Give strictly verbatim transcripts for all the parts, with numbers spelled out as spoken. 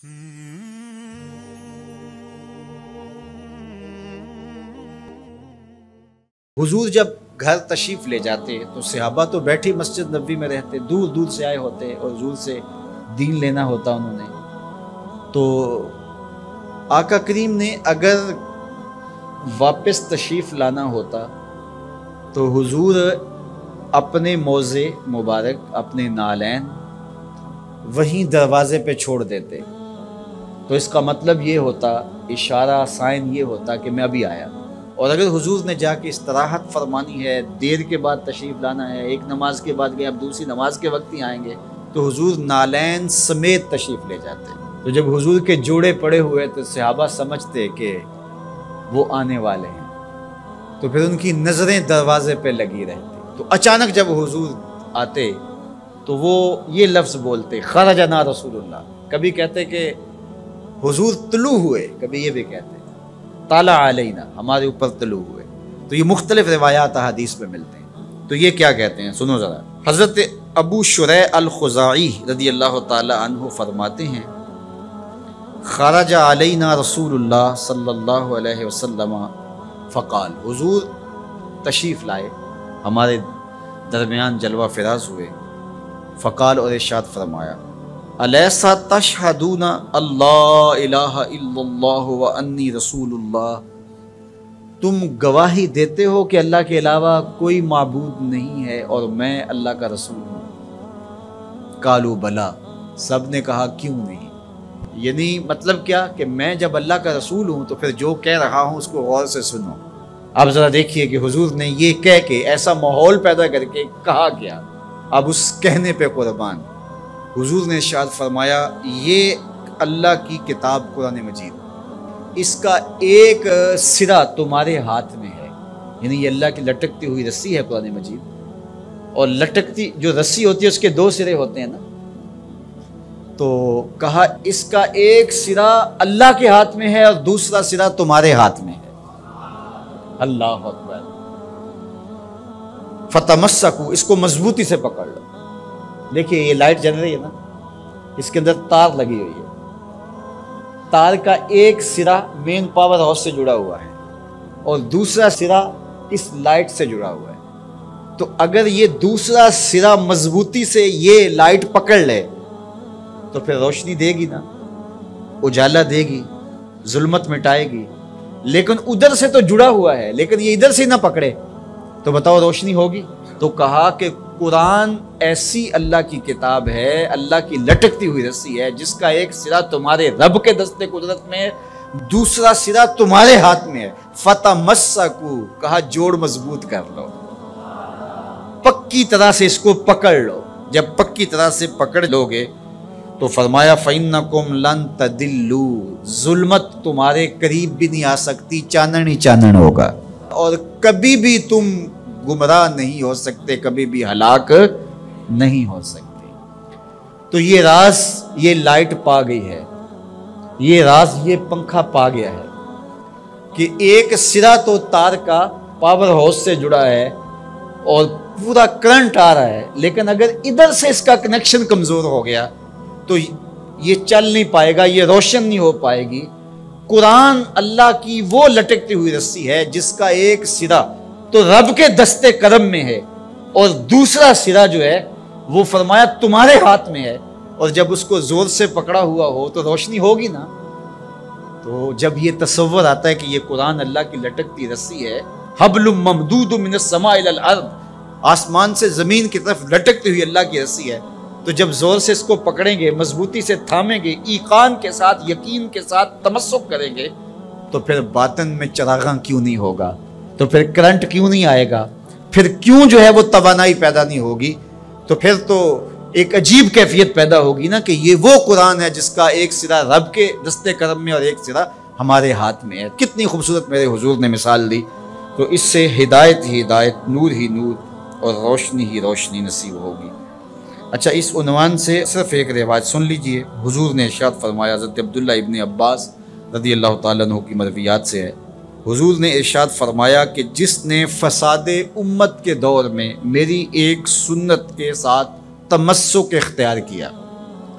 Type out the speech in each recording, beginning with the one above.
حضور جب گھر تشریف لے جاتے تو صحابہ تو بیٹھی مسجد نبوی میں رہتے، دور دور سے آئے ہوتے اور حضور سے دین لینا ہوتا انہوں نے. تو آقا کریم نے اگر واپس تشریف لانا ہوتا تو حضور اپنے موزے مبارک، اپنے نالین وہیں دروازے پہ چھوڑ دیتے. تو اس کا مطلب یہ ہوتا، اشارہ سائن یہ ہوتا کہ میں ابھی آیا. اور اگر حضور نے جا کے استراحت فرمانی ہے، دیر کے بعد تشریف لانا ہے، ایک نماز کے بعد گئے اب دوسری نماز کے وقت ہی آئیں گے، تو حضور نالین سمیت تشریف لے جاتے. تو جب حضور کے جوڑے پڑے ہوئے تو صحابہ سمجھتے کہ وہ آنے والے ہیں، تو پھر ان کی نظریں دروازے پہ لگی رہتی. تو اچانک جب حضور آتے تو وہ یہ لفظ بولتے، خرجنا رسول اللہ. کبھی کہتے کہ حضور طلوع ہوئے، کبھی یہ بھی کہتے طلع علینا، ہمارے اوپر طلوع ہوئے. تو یہ مختلف روایات حدیث میں ملتے ہیں. تو یہ کیا کہتے ہیں سنو ذرا. حضرت ابو شریح الخزاعی رضی اللہ تعالی عنہ فرماتے ہیں، خرج علینا رسول اللہ صلی اللہ علیہ وسلم فقال، حضور تشریف لائے، ہمارے درمیان جلوہ فراز ہوئے. فقال، اور ارشاد فرمایا، الیسا تشہدون اللہ الہ الا اللہ وانی رسول اللہ، تم گواہی دیتے ہو کہ اللہ کے علاوہ کوئی معبود نہیں ہے اور میں اللہ کا رسول ہوں. قالوا بلا، سب نے کہا کیوں نہیں. یعنی مطلب کیا کہ میں جب اللہ کا رسول ہوں تو پھر جو کہہ رہا ہوں اس کو غور سے سنو. اب ذرا دیکھیے کہ حضور نے یہ کہہ کے ایسا ماحول پیدا کر کے کہا کیا. اب اس کہنے پہ قربان. حضور نے ارشاد فرمایا، یہ اللہ کی کتاب قرآن مجید، اس کا ایک سرا تمہارے ہاتھ میں ہے. یعنی یہ اللہ کی لٹکتی ہوئی رسی ہے قرآن مجید، اور لٹکتی جو رسی ہوتی ہے اس کے دو سرے ہوتے ہیں نا. تو کہا اس کا ایک سرا اللہ کے ہاتھ میں ہے اور دوسرا سرا تمہارے ہاتھ میں ہے. اللہ اکبر. فتمسکو، اس کو مضبوطی سے پکڑ لو. دیکھیے یہ لائٹ جل رہی ہے نا، اس کے اندر تار لگی ہوئی ہے. تار کا ایک سرا مین پاور ہاؤس سے جڑا ہوا ہے اور دوسرا سرا اس لائٹ سے جڑا ہوا ہے. تو اگر یہ دوسرا سرا مضبوطی سے یہ لائٹ پکڑ لے تو پھر روشنی دے گی نا، اجالا دے گی، ظلمت مٹائے گی. لیکن ادھر سے تو جڑا ہوا ہے، لیکن یہ ادھر سے نہ پکڑے تو بتاؤ روشنی ہوگی. تو کہا کہ قرآن ایسی اللہ کی کتاب ہے، اللہ کی لٹکتی ہوئی رسی ہے، جس کا ایک سرا تمہارے رب کے دست قدرت میں ہے، دوسرا سرا تمہارے ہاتھ میں ہے. فتمسکو، کہا جوڑ مضبوط کر لو، پکی طرح سے اس کو پکڑ لو. جب پکی طرح سے پکڑ لو گے تو فرمایا فَإِنَّكُمْ لَن تَدِلُّوا، ظلمت تمہارے قریب بھی نہیں آ سکتی، چانن ہی چانن ہوگا، اور کبھی بھی تم گمراہ نہیں ہو سکتے، کبھی بھی ہلاک نہیں ہو سکتے. تو یہ راز یہ لائٹ پا گئی ہے، یہ راز یہ پنکھا پا گیا ہے کہ ایک سرا تو تار کا پاور ہاؤس سے جڑا ہے اور پورا کرنٹ آ رہا ہے، لیکن اگر ادھر سے اس کا کنیکشن کمزور ہو گیا تو یہ چل نہیں پائے گا، یہ روشن نہیں ہو پائے گی. قرآن اللہ کی وہ لٹکتی ہوئی رسی ہے جس کا ایک سرا تو رب کے دستے کرم میں ہے اور دوسرا سرا جو ہے وہ فرمایا تمہارے ہاتھ میں ہے. اور جب اس کو زور سے پکڑا ہوا ہو تو روشنی ہوگی نا. تو جب یہ تصور آتا ہے کہ یہ قرآن اللہ کی لٹکتی رسی ہے، حبل ممدود من السماء الى الارض، آسمان سے زمین کی طرف لٹکتی ہوئی اللہ کی رسی ہے، تو جب زور سے اس کو پکڑیں گے، مضبوطی سے تھامیں گے، ایقان کے ساتھ، یقین کے ساتھ تمسک کریں گے، تو پھر باطن میں چراغاں کیوں نہیں ہوگا، تو پھر کرنٹ کیوں نہیں آئے گا، پھر کیوں جو ہے وہ توانائی پیدا نہیں ہوگی. تو پھر تو ایک عجیب کیفیت پیدا ہوگی نا کہ یہ وہ قرآن ہے جس کا ایک سرا رب کے دستے کرم میں اور ایک سرا ہمارے ہاتھ میں ہے. کتنی خوبصورت میرے حضور نے مثال دی. تو اس سے ہدایت ہی ہدایت، نور ہی نور اور روشنی ہی روشنی نصیب ہوگی. اچھا، اس عنوان سے صرف ایک روایت سن لیجئے. حضور نے ارشاد فرمایا، حضرت عبداللہ ابن عباس رضی اللہ تعالیٰ عنہ کی مرویات سے ہے، حضور نے ارشاد فرمایا کہ جس نے فساد امت کے دور میں میری ایک سنت کے ساتھ تمسک اختیار کیا،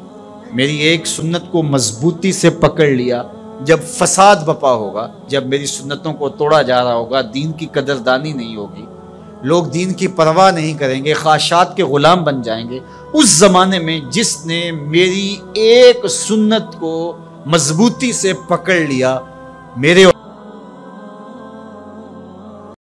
میری ایک سنت کو مضبوطی سے پکڑ لیا، جب فساد بپا ہوگا، جب میری سنتوں کو توڑا جا رہا ہوگا، دین کی قدردانی نہیں ہوگی، لوگ دین کی پرواہ نہیں کریں گے، خواہشات کے غلام بن جائیں گے، اس زمانے میں جس نے میری ایک سنت کو مضبوطی سے پکڑ لیا، میرے